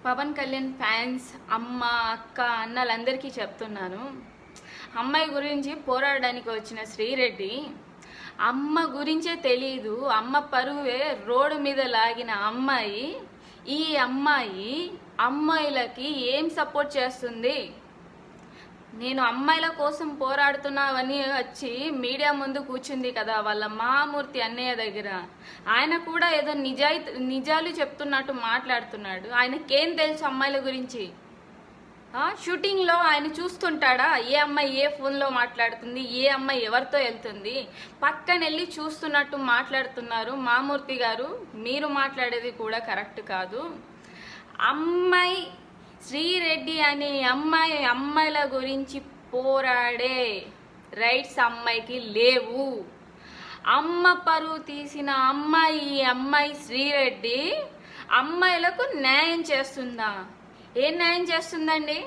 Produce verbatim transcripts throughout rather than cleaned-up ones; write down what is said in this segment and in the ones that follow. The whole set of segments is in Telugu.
పవన్ కళ్యాణ్ ఫ్యాన్స్ అమ్మ అక్క అన్నలందరికీ చెప్తున్నాను, అమ్మాయి గురించి పోరాడడానికి వచ్చిన శ్రీరెడ్డి అమ్మ గురించే తెలీదు, అమ్మ పరువే రోడ్డు మీద లాగిన అమ్మాయి ఈ అమ్మాయి అమ్మాయిలకి ఏం సపోర్ట్ చేస్తుంది? నేను అమ్మాయిల కోసం పోరాడుతున్నావని వచ్చి మీడియా ముందు కూర్చుంది కదా వాళ్ళ మహామూర్తి అన్నయ్య దగ్గర. ఆయన కూడా ఏదో నిజాయి నిజాలు చెప్తున్నట్టు మాట్లాడుతున్నాడు. ఆయనకేం తెలుసు అమ్మాయిల గురించి? షూటింగ్లో ఆయన చూస్తుంటాడా ఏ అమ్మాయి ఏ ఫోన్లో మాట్లాడుతుంది, ఏ అమ్మాయి ఎవరితో వెళ్తుంది? పక్కన వెళ్ళి చూస్తున్నట్టు మాట్లాడుతున్నారు. మహామూర్తి గారు, మీరు మాట్లాడేది కూడా కరెక్ట్ కాదు. అమ్మాయి శ్రీరెడ్డి అనే అమ్మాయి అమ్మాయిల గురించి పోరాడే రైట్స్ అమ్మాయికి లేవు. అమ్మ పరువు తీసిన అమ్మాయి ఈ అమ్మాయి శ్రీరెడ్డి అమ్మాయిలకు న్యాయం చేస్తుందా? ఏం న్యాయం చేస్తుందండి?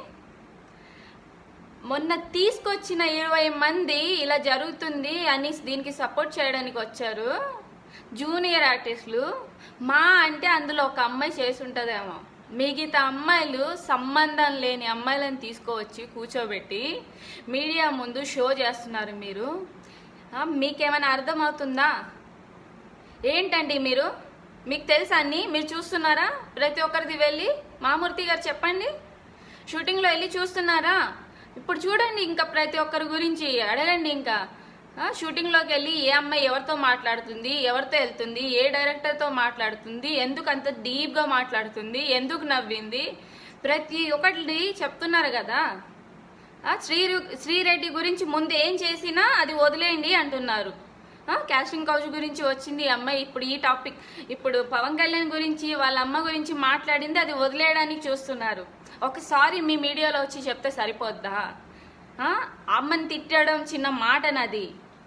మొన్న తీసుకొచ్చిన ఇరవై మంది ఇలా జరుగుతుంది అని దీనికి సపోర్ట్ చేయడానికి వచ్చారు జూనియర్ ఆర్టిస్టులు. మా అంటే అందులో ఒక అమ్మాయి చేసి ఉంటుందేమో. మిగతా అమ్మాయిలు సంబంధం లేని అమ్మాయిలను తీసుకువచ్చి కూర్చోబెట్టి మీడియా ముందు షో చేస్తున్నారు. మీరు మీకేమైనా అర్థమవుతుందా? ఏంటండి మీరు? మీకు తెలుసా అన్ని? మీరు చూస్తున్నారా? ప్రతి ఒక్కరిది వెళ్ళి మహామూర్తి గారు చెప్పండి, షూటింగ్లో వెళ్ళి చూస్తున్నారా? ఇప్పుడు చూడండి, ఇంకా ప్రతి ఒక్కరి గురించి అడగండి. ఇంకా షూటింగ్లోకి వెళ్ళి ఏ అమ్మాయి ఎవరితో మాట్లాడుతుంది, ఎవరితో వెళ్తుంది, ఏ డైరెక్టర్తో మాట్లాడుతుంది, ఎందుకు అంత డీప్గా మాట్లాడుతుంది, ఎందుకు నవ్వింది, ప్రతి ఒక్కటి చెప్తున్నారు కదా. శ్రీ శ్రీరెడ్డి గురించి ముందు ఏం చేసినా అది వదిలేయండి అంటున్నారు. క్యాస్టింగ్ కౌచ్ గురించి వచ్చింది ఈ అమ్మాయి, ఇప్పుడు ఈ టాపిక్, ఇప్పుడు పవన్ కళ్యాణ్ గురించి వాళ్ళ అమ్మ గురించి మాట్లాడింది, అది వదిలేయడానికి చూస్తున్నారు. ఒకసారి మీ మీడియాలో వచ్చి చెప్తే సరిపోద్దా? అమ్మని తిట్టడం చిన్న మాటనది.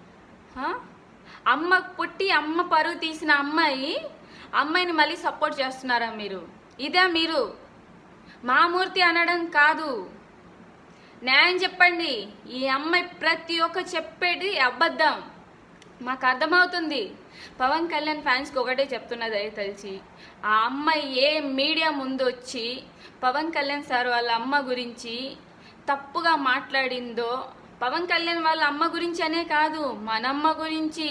అమ్మ పుట్టి అమ్మ పరువు తీసిన అమ్మాయి అమ్మాయిని మళ్ళీ సపోర్ట్ చేస్తున్నారా మీరు? ఇదే మీరు మహామూర్తి అనడం కాదు. న్యాయం చెప్పండి. ఈ అమ్మాయి ప్రతి ఒక్క చెప్పేది అబద్ధం. మాకు అర్థమవుతుంది. పవన్ కళ్యాణ్ ఫ్యాన్స్కి ఒకటే చెప్తున్నది తెలిసి, ఆ అమ్మాయి ఏ మీడియా ముందు వచ్చి పవన్ కళ్యాణ్ సార్ వాళ్ళ అమ్మ గురించి తప్పుగా మాట్లాడిందో, పవన్ కళ్యాణ్ వాళ్ళ అమ్మ గురించి అనే కాదు, మన అమ్మ గురించి,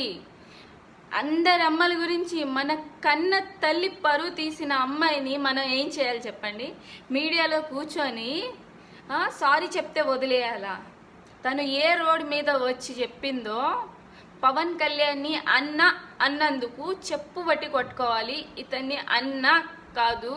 అందరి అమ్మల గురించి, మన కన్న తల్లి పరువు తీసిన అమ్మాయిని మనం ఏం చేయాలి చెప్పండి? మీడియాలో కూర్చొని సారీ చెప్తే వదిలేయాలా? తను ఏ రోడ్ మీద వచ్చి చెప్పిందో పవన్ కళ్యాణ్ని అన్న అన్నందుకు చెప్పు బట్టి కొట్టుకోవాలి. ఇతన్ని అన్న కాదు,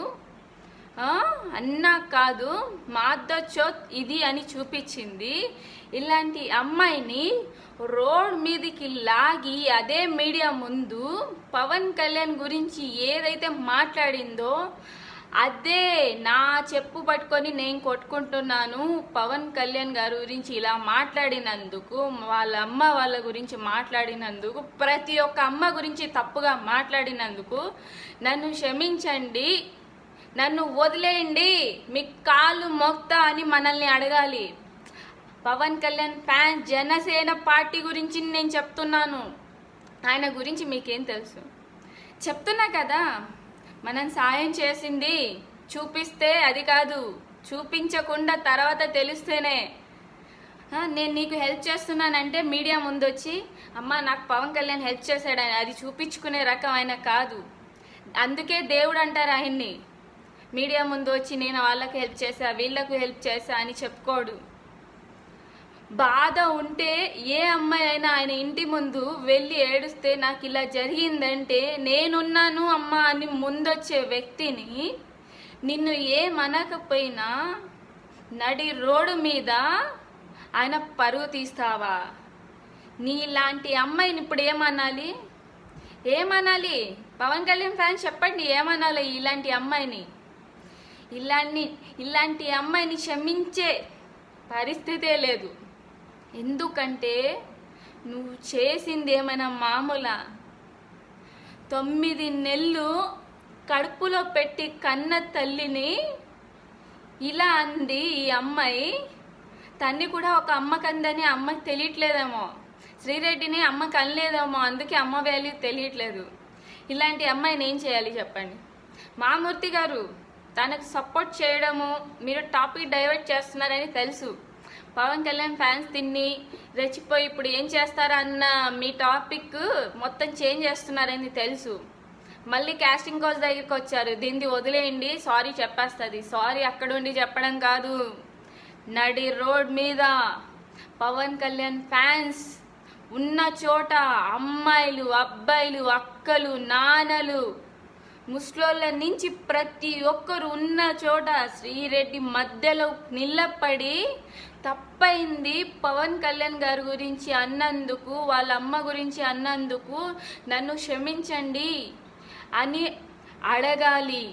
అన్నా కాదు, మాద్దచోత్ ఇది అని చూపించింది. ఇలాంటి అమ్మాయిని రోడ్ మీదకి లాగి అదే మీడియా ముందు పవన్ కళ్యాణ్ గురించి ఏదైతే మాట్లాడిందో అదే నా చెప్పు పట్టుకొని నేను కొట్టుకుంటున్నాను. పవన్ కళ్యాణ్ గారి గురించి ఇలా మాట్లాడినందుకు, వాళ్ళ అమ్మ వాళ్ళ గురించి మాట్లాడినందుకు, ప్రతి ఒక్క అమ్మ గురించి తప్పుగా మాట్లాడినందుకు నన్ను క్షమించండి, నన్ను వదిలేయండి, మీ కాళ్ళు మొక్తా అని మనల్ని అడగాలి. పవన్ కళ్యాణ్ ఫ్యాన్ జనసేన పార్టీ గురించి నేను చెప్తున్నాను. ఆయన గురించి మీకేం తెలుసు? చెప్తున్నా కదా, మనం సాయం చేసింది చూపిస్తే అది కాదు, చూపించకుండా తర్వాత తెలిస్తేనే. నేను నీకు హెల్ప్ చేస్తున్నానంటే మీడియా ముందు వచ్చి అమ్మ నాకు పవన్ కళ్యాణ్ హెల్ప్ చేశాడని అది చూపించుకునే రకం ఆయన కాదు. అందుకే దేవుడు అంటారు ఆయన్ని. మీడియా ముందు వచ్చి నేను వాళ్ళకి హెల్ప్ చేశా, వీళ్ళకు హెల్ప్ చేశా అని చెప్పుకోడు. బాధ ఉంటే ఏ అమ్మాయి అయినా ఆయన ఇంటి ముందు వెళ్ళి ఏడుస్తే నాకు ఇలా జరిగిందంటే నేనున్నాను అమ్మ అని ముందొచ్చే వ్యక్తిని నిన్ను ఏమనకపోయినా నడి రోడ్డు మీద ఆయన పరువు తీస్తావా? నీలాంటి అమ్మాయిని ఇప్పుడు ఏమనాలి? ఏమనాలి? పవన్ కళ్యాణ్ ఫ్యాన్స్ చెప్పండి, ఏమనాలి ఇలాంటి అమ్మాయిని? ఇలాంటి ఇలాంటి అమ్మాయిని క్షమించే పరిస్థితే లేదు. ఎందుకంటే నువ్వు చేసింది ఏమైనా మామూలా? తొమ్మిది నెలలు కడుపులో పెట్టి కన్న తల్లిని ఇలా అంది ఈ అమ్మాయి. తన్ని కూడా ఒక అమ్మ కందని అమ్మకి తెలియట్లేదేమో, శ్రీరెడ్డిని అమ్మ కనలేదేమో, అందుకే అమ్మ వాల్యూ తెలియట్లేదు. ఇలాంటి అమ్మాయిని ఏం చేయాలి చెప్పండి? మహామూర్తి గారు, తనకు సపోర్ట్ చేయడము, మీరు టాపిక్ డైవర్ట్ చేస్తున్నారని తెలుసు. పవన్ కళ్యాణ్ ఫ్యాన్స్ తిన్ని రెచ్చిపోయి ఇప్పుడు ఏం చేస్తారా అన్న మీ టాపిక్ మొత్తం చేంజ్ చేస్తున్నారని తెలుసు. మళ్ళీ కాస్టింగ్ కోచ్ దగ్గరికి వచ్చారు. దీన్ని వదిలేయండి, సారీ చెప్పేస్తుంది. సారీ అక్కడుండి చెప్పడం కాదు, నడి రోడ్ మీద పవన్ కళ్యాణ్ ఫ్యాన్స్ ఉన్న చోట అమ్మాయిలు, అబ్బాయిలు, అక్కలు, నాన్నలు, ముస్లోళ్ళ నుంచి ప్రతి ఒక్కరు ఉన్న చోట శ్రీరెడ్డి మధ్యలో నిలబడి తప్పైంది పవన్ కళ్యాణ్ గారి గురించి అన్నందుకు, వాళ్ళ అమ్మ గురించి అన్నందుకు నన్ను క్షమించండి అని అడగాలి.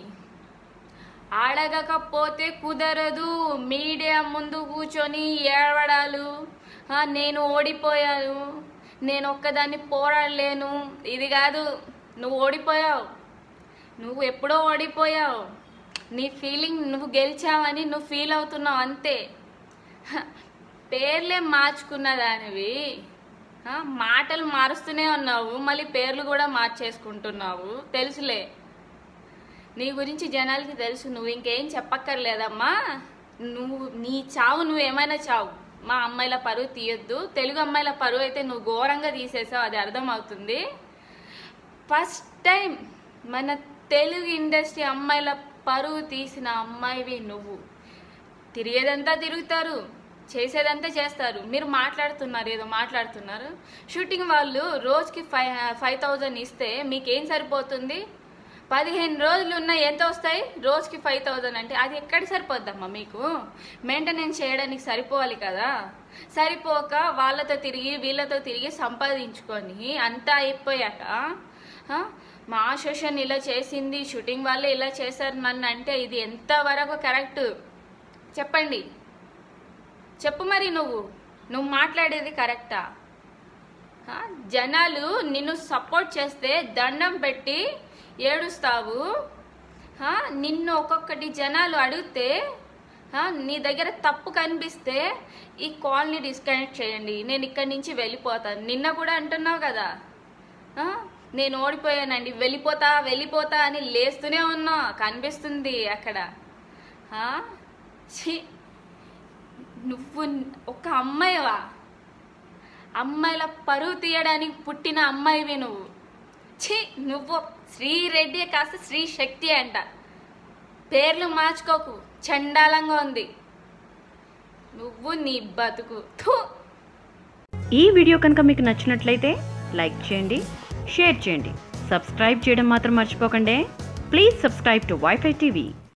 అడగకపోతే కుదరదు. మీడియా ముందు కూర్చొని ఏడవడాలు, నేను ఓడిపోయాను, నేను ఒక్కదాన్ని పోరాడలేను, ఇది కాదు. నువ్వు ఓడిపోయావు, నువ్వు ఎప్పుడో ఓడిపోయావు. నీ ఫీలింగ్ నువ్వు గెలిచావని నువ్వు ఫీల్ అవుతున్నావు అంతే. పేర్లే మార్చుకున్న దానివి, మాటలు మారుస్తూనే ఉన్నావు, మళ్ళీ పేర్లు కూడా మార్చేసుకుంటున్నావు. తెలుసులే, నీ గురించి జనాలకి తెలుసు. నువ్వు ఇంకేం చెప్పక్కర్లేదమ్మా. నువ్వు నీ చావు నువ్వు ఏమైనా చావు, మా అమ్మాయిల పరువు తీయొద్దు. తెలుగు అమ్మాయిల పరువు అయితే నువ్వు ఘోరంగా తీసేసావు, అది అర్థమవుతుంది. ఫస్ట్ టైం మన తెలుగు ఇండస్ట్రీ అమ్మాయిల పరువు తీసిన అమ్మాయివి నువ్వు. తిరిగేదంతా తిరుగుతారు, చేసేదంతా చేస్తారు. మీరు మాట్లాడుతున్నారు, ఏదో మాట్లాడుతున్నారు. షూటింగ్ వాళ్ళు రోజుకి ఫైవ్ ఫైవ్ థౌజండ్ ఇస్తే మీకేం సరిపోతుంది? పదిహేను రోజులు ఉన్న ఎంత వస్తాయి? రోజుకి ఫైవ్ థౌజండ్ అంటే అది ఎక్కడ సరిపోద్దమ్మా? మీకు మెయింటెనెన్స్ చేయడానికి సరిపోవాలి కదా. సరిపోక వాళ్ళతో తిరిగి వీళ్ళతో తిరిగి సంపాదించుకొని అంతా అయిపోయాక మా అసోసియేషన్ ఇలా చేసింది, షూటింగ్ వాళ్ళే ఇలా చేశారు నన్ను అంటే ఇది ఎంతవరకు కరెక్ట్ చెప్పండి? చెప్పు మరి. నువ్వు నువ్వు మాట్లాడేది కరెక్టా? జనాలు నిన్ను సపోర్ట్ చేస్తే దండం పెట్టి ఏడుస్తావు. నిన్ను ఒక్కొక్కటి జనాలు అడిగితే నీ దగ్గర తప్పు కనిపిస్తే ఈ కాల్ని డిస్కనెక్ట్ చేయండి, నేను ఇక్కడి నుంచి వెళ్ళిపోతాను. నిన్న కూడా అంటున్నావు కదా, నేను ఓడిపోయానండి, వెళ్ళిపోతా వెళ్ళిపోతా అని లేస్తూనే ఉన్నా, కనిపిస్తుంది అక్కడ. నువ్వు ఒక అమ్మాయివా? అమ్మాయిల పరువు తీయడానికి పుట్టిన అమ్మాయివి నువ్వు. ఛీ, నువ్వు శ్రీరెడ్డి కాస్త శ్రీ శక్తి అంట. పేర్లు మార్చుకోకు, చండాలంగా ఉంది నువ్వు నీ బతుకు. ఈ వీడియో కనుక మీకు నచ్చినట్లయితే లైక్ చేయండి, షేర్ చేయండి, సబ్స్క్రైబ్ చేయడం మాత్రం మర్చిపోకండి. Please subscribe to WiFi TV.